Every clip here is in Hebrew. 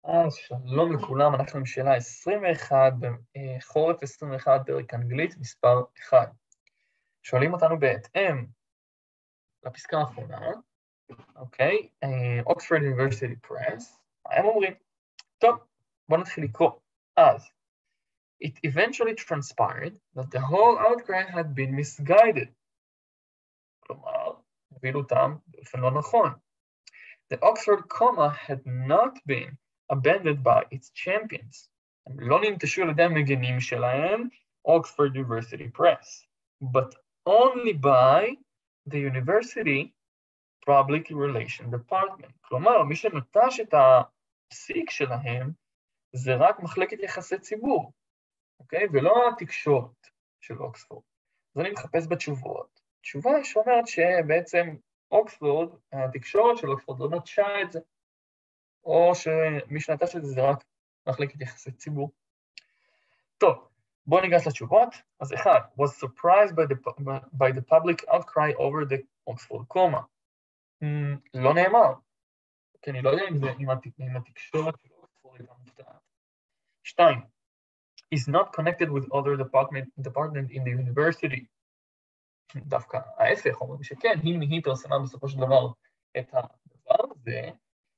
אז שלום לכולם, אנחנו עם שאלה 21, בחורף 21, פרק אנגלית, מספר 1. שואלים אותנו בהתאם לפסקה האחרונה, אוקיי, אוקספורד יוניברסיטי פרס, מה הם אומרים? טוב, בואו נתחיל לקרוא. אז, it eventually transpired that the whole outcry had been misguided. כלומר, הובילו אותם באופן לא נכון. The Oxford comma had not been abandoned by its champions. הם לא ננטשו על ידי המגנים שלהם, Oxford University Press, but only by the University Public Relations Department. כלומר, מי שנטש את הפסיק שלהם, זה רק מחלקת יחסי ציבור, אוקיי? ולא התקשורת של אוקספורד. אז אני מחפש בתשובות. תשובה שאומרת שבעצם אוקספורד, התקשורת של אוקספורד לא נטשה את זה, או שמי שנטש את זה זה רק מחלקת יחסי ציבור. טוב, בואו ניגש לתשובות. אז אחד, was surprised by the public outcry over the Oxford comma. לא נאמר, כי אני לא יודע אם התקשורת של אוקספורד הייתה מופתעת. 2, is not connected with other department in the university. דווקא ההפך, אומרים שכן, היא פרסמה בסופו של דבר את הדבר הזה,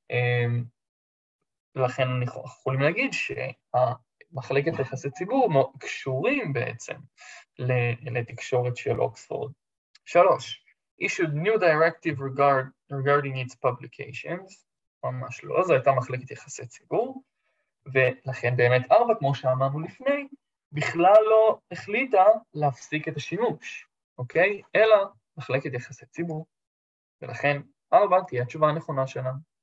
לכן אנחנו יכולים להגיד שהמחלקת יחסי ציבור קשורים בעצם לתקשורת של אוקספורד. 3, issued new directive regarding its publications, ממש לא, זו הייתה מחלקת יחסי ציבור, ולכן באמת 4, כמו שאמרנו לפני, בכלל לא החליטה להפסיק את השימוש, אוקיי? אלא מחלקת יחסי ציבור, ולכן 4 תהיה התשובה הנכונה שלנו.